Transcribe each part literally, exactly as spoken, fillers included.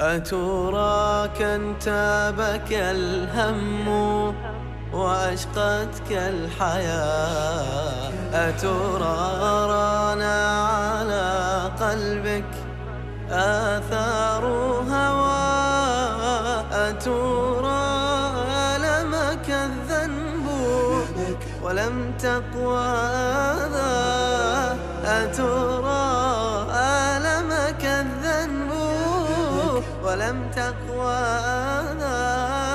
أتراك انتابك الهم وأشقتك الحياة، أترى رانا على قلبك آثار هوى، أترى ألمك الذنب ولم تقوى ذا، أترى ألمك الذنب ولم تقوى ذا،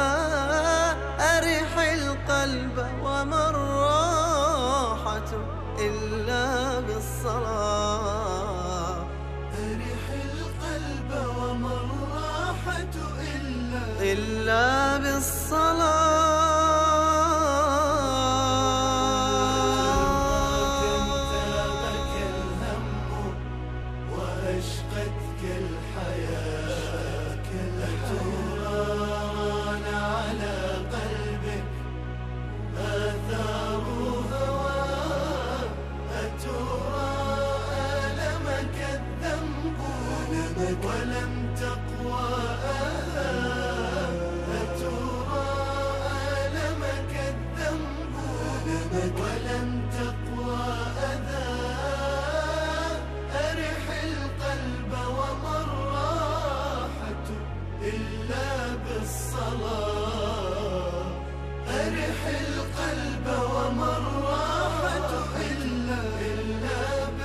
أرح القلب وما الراحة إلا بالصلاة، أرح القلب وما الراحة إلا إلا بالصلاة. انتابك الهم وأشقتك الحياة، أتران على قلبك آثار هوى، أترى ألمك الذنب ولم تقوى أذى، أترى ألمك الذنب ولم تقوى أذى، أرح القلب وما الراحة إلا بالصلاة، أرح القلب وما الراحة إلا إلا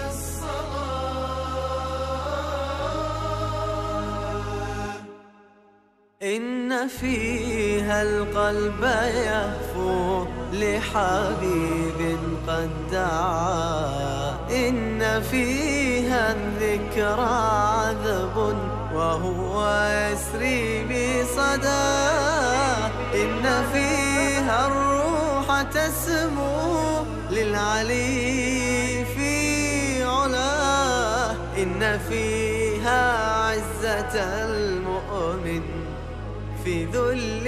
بالصلاة. إن فيها القلب يهفو لحبيب قد دعا، إن فيها الذكرى عذب وهو يسري بصدى، إن فيها الروح تسمو للعلي في علاه، إن فيها عزة المؤمن في ذل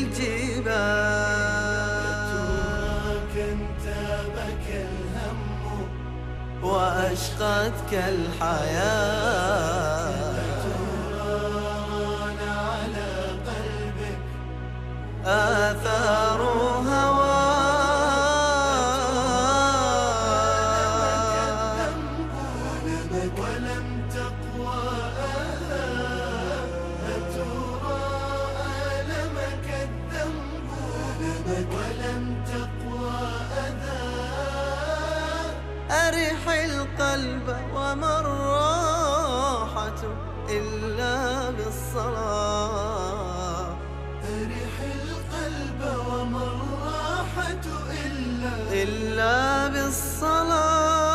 الجبال، أتراك انتابك الهم وأشقتك الحياة، أتران على قلبك آثار هوى، ولم تقوى أذى، أترى ألمك الذنب ولم تقوى أذى، أرح القلب وما الراحة إلا بالصلاة، أرح القلب وما الراحة إلا إلا بالصلاة.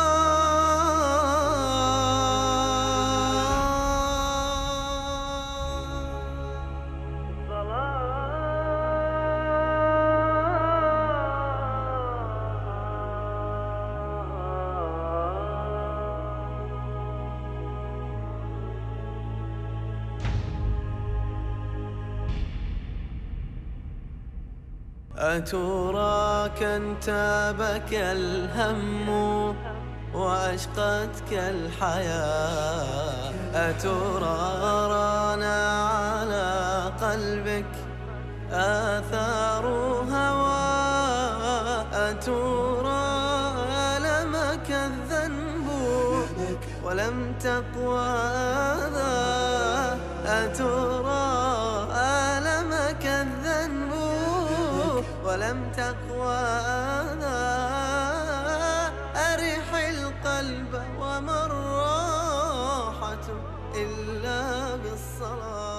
أتراك انتابك الهم وأشقتك الحياة، أترى رانا على قلبك آثار هوى، أترى ألمك الذنب ولم تقوى ذا، أترى ألمك الذنب ولم تقوى ذا، أرح القلب وما الراحة إلا بالصلاة.